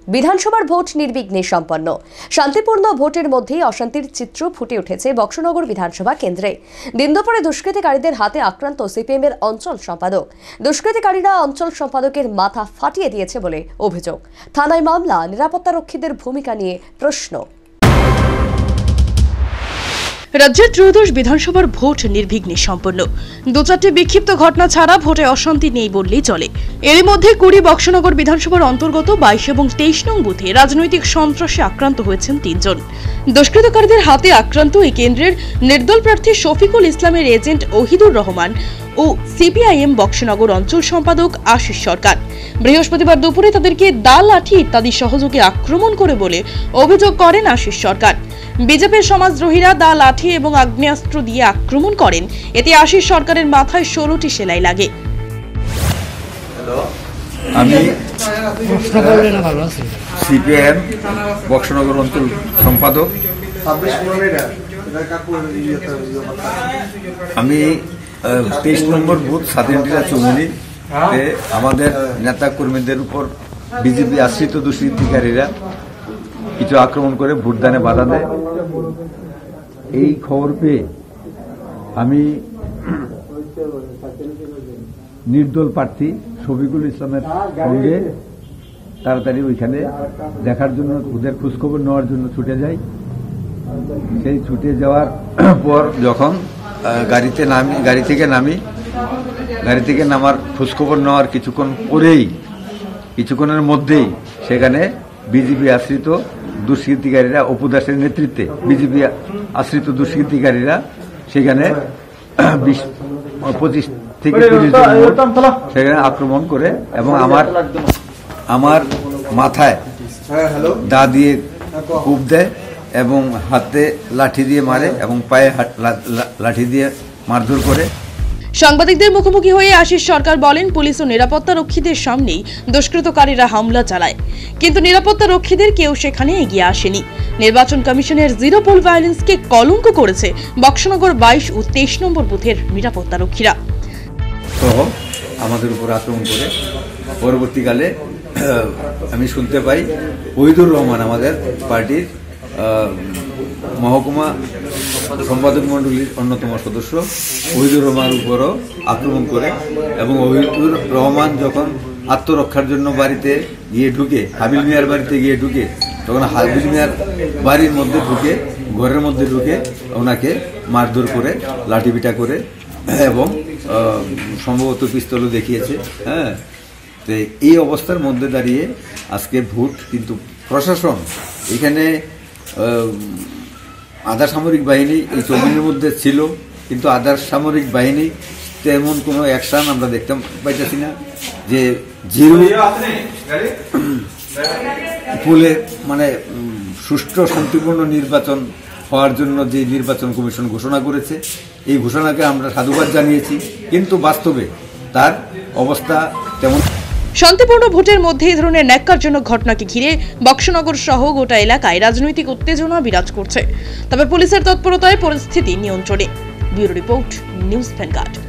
বিধানসভার ভোট নির্বিঘ্নে সম্পন্ন। শান্তিপূর্ণ ভোটের মধ্যেই অশান্তির চিত্র ফুটে উঠেছে বক্সনগর বিধানসভা কেন্দ্রে। দিন দুপুরে দুষ্কৃতিকারীদের হাতে আক্রান্ত সিপিএমের অঞ্চল সম্পাদক। দুষ্কৃতিকারীরা অঞ্চল সম্পাদকের মাথা ফাটিয়ে দিয়েছে বলে অভিযোগ। থানায় মামলা, নিরাপত্তারক্ষীদের ভূমিকা নিয়ে প্রশ্ন। রাজ্যের ত্রয়োদশ বিধানসভার ভোট নির্বিঘ্নে সম্পন্ন। দু চারটি বিক্ষিপ্ত ঘটনা ছাড়া ভোটে অশান্তি নেই বললেই চলে। এর মধ্যে কুড়ি বক্সনগর বিধানসভার অন্তর্গত 22 এবং 23 নং বুথে রাজনৈতিক সন্ত্রাসে আক্রান্ত হয়েছেন 3 জন। দুষ্কৃতকারীদের হাতে আক্রান্ত এই কেন্দ্রের নির্দল প্রার্থী শফিকুল ইসলামের এজেন্ট ওহিদুর রহমান ও সিপিআইএম বক্সনগর অঞ্চল সম্পাদক আশিস সরকার। বৃহস্পতিবার দুপুরে তাদেরকে দা, লাঠি ইত্যাদি সহযোগে আক্রমণ করে বলে অভিযোগ করেন আশিস সরকার। বিজেপির সমাজদ্রোহীরা দা, লাঠি এবং আগ্নেয়াস্ত্র দিয়ে আক্রমণ করেন। এতে আশিস সরকারের মাথায় 16টি সেলাই লাগে। আমি সিপিএম বক্সনগর অঞ্চল সম্পাদক। আমি 23 নম্বর বুথ স্বাধীনতা চৌমুনি আমাদের নেতা কর্মীদের উপর বিজেপি আশ্রিত দুষ্কৃতিকারীরা কিছু আক্রমণ করে ভোটদানে বাধা দেয়। এই খবর পেয়ে আমি নির্দল প্রার্থী শফিকুল ইসলামের সঙ্গে তাড়াতাড়ি ওইখানে দেখার জন্য, ওদের খোঁজখবর নেওয়ার জন্য ছুটে যাই। সেই ছুটে যাওয়ার পর যখন গাড়ি থেকে নামার খোঁজখবর নেওয়ার কিছুক্ষণের মধ্যেই সেখানে বিজেপি আশ্রিত দুষ্কৃতিকারীরা, অপু দাসের নেতৃত্বে বিজেপি আশ্রিত দুষ্কৃতিকারীরা সেখানে 20-25 থেকে 30 জন সেখানে আক্রমণ করে এবং আমার মাথায় দা দিয়ে কূপ দেয় এবং হাতে লাঠি দিয়ে মারে এবং পায়ে লাঠি দিয়ে মারধর করে। সাংবাদিকদের মুখোমুখি হয়ে আশিস সরকার বলেন, পুলিশ ও নিরাপত্তা রক্ষীদের সামনেই দুষ্কৃতকারীরা হামলা চালায়, কিন্তু নিরাপত্তা রক্ষীদের কেউ সেখানে এগিয়ে আসেনি। নির্বাচন কমিশনের জিরো পোল ভায়োলেন্সকে কলঙ্ক করেছে বক্সনগর 22 ও 23 নম্বর বুথের নিরাপত্তা রক্ষীরা। আমাদের উপর আক্রমণ করে পরবর্তীকালে আমি শুনতে পাই ওহিদুর রহমান, আমাদের পার্টির মহকুমা সম্পাদক মন্ডলীর অন্যতম সদস্য, ওহিদুর রহমানের উপরও আক্রমণ করে এবং ওহিদুর রহমান যখন আত্মরক্ষার জন্য বাড়িতে গিয়ে ঢুকে, হাবিল মিয়ার বাড়িতে গিয়ে ঢুকে, তখন হাবিল মিয়ার বাড়ির মধ্যে ঢুকে, ঘরের মধ্যে ঢুকে ওনাকে মারধর করে, লাঠিপিটা করে এবং সম্ভবত পিস্তলও দেখিয়েছে। হ্যাঁ, তো এই অবস্থার মধ্যে দাঁড়িয়ে আজকে ভোট, কিন্তু প্রশাসন এখানে আধা সামরিক বাহিনী এই চৌমুনির মধ্যে ছিল, কিন্তু আধা সামরিক বাহিনী তেমন কোনো অ্যাকশন আমরা দেখতে পাইতেছি না। যে জিরো ফুলে মানে সুষ্ঠু শান্তিপূর্ণ নির্বাচন হওয়ার জন্য যে নির্বাচন কমিশন ঘোষণা করেছে, এই ঘোষণাকে আমরা সাধুবাদ জানিয়েছি, কিন্তু বাস্তবে তার অবস্থা তেমন। শান্তিপূর্ণ ভোটের মধ্যে এই ধরনের ন্যাক্কারজনক ঘটনাকে ঘিরে বক্সনগর সহ গোটা এলাকায় রাজনৈতিক উত্তেজনা বিরাজ করছে। তবে পুলিশের তৎপরতায় পরিস্থিতি নিয়ন্ত্রণে। Bureau report, news vanguard.